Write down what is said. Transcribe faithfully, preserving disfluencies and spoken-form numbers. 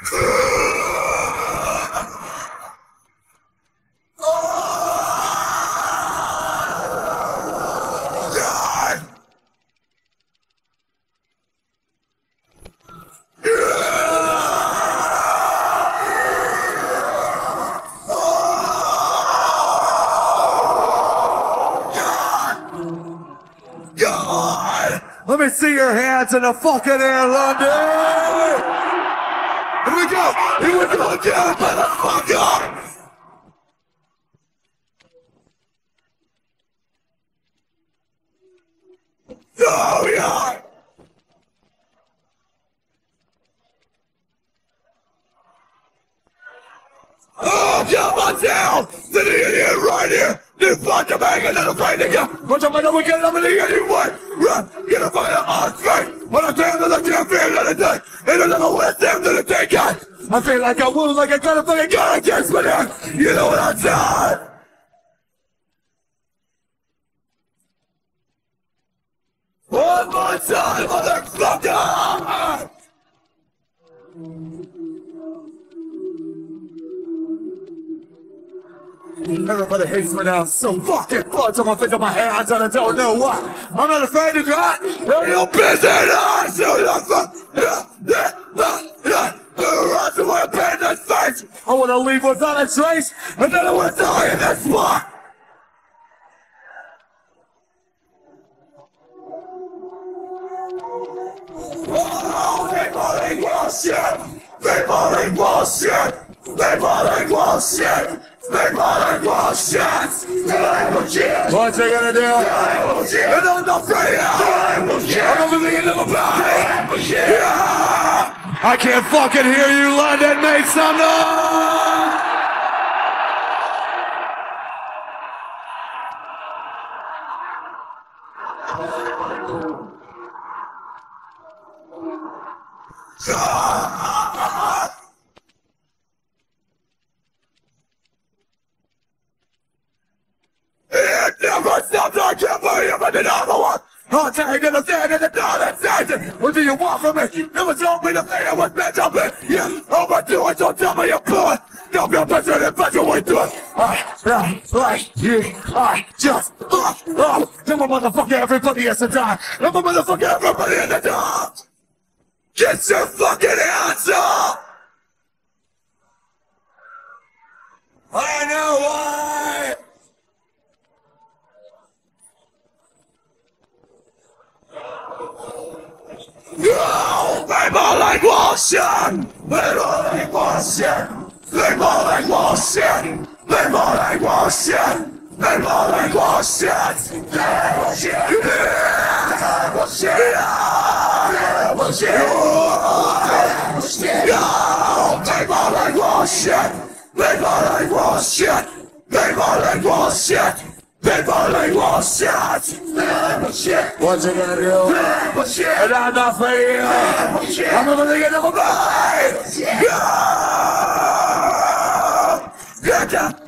God! Let me see your hands in the fucking air, London! Here we go! Here we go again, motherfucker! Oh, yeah! Oh, come on down! To the idiot right here! You fucking banging and I'm afraid to get What's up, I'm weekend, I'm gonna get you what? Run! Get a fucking on straight! When I turn to the damn fear of the day, ain't another with them to the day, God! I feel like I wound like I got a fucking gun against my neck! You know what I'm saying? One more time, motherfucker! Everybody hates me now, so fucking blood's on my face, on my hands, and I don't know why. I'm not afraid to die. Are you busy? I so run to my abandoned face. I want to leave without a trace, and then I want to die in this spot. Oh, people ain't bullshit. People ain't bullshit. People ain't bullshit. People ain't bullshit. What's they gonna do? They're not afraid of. I'm over the end of a battle. Yeah. I can't fucking hear you, London. Make some noise. It never stops, I can't believe it, another one! I'll take it, I'm standing in the door and saying, what do you want from me? Never told me the thing I was meant to be! Yeah, overdo it, don't tell me you're good! Don't be a person and better way to it! I, I, like you, I just, uh, uh, I'm a motherfucker, everybody has to die! I'm a motherfucker, everybody in the dark! Get your fucking hands up! I know why! No! People like bullshit! People like bullshit! People like bullshit! People like bullshit! People like bullshit! Bullshit! Bullshit! Bullshit! Bullshit! No! People like bullshit! People like bullshit! People like bullshit! People like bullshit! Bullshit! What's it gonna do? Bullshit! And I'm not for you! Bullshit! I'm never thinking of a bite! Yeah! Get down!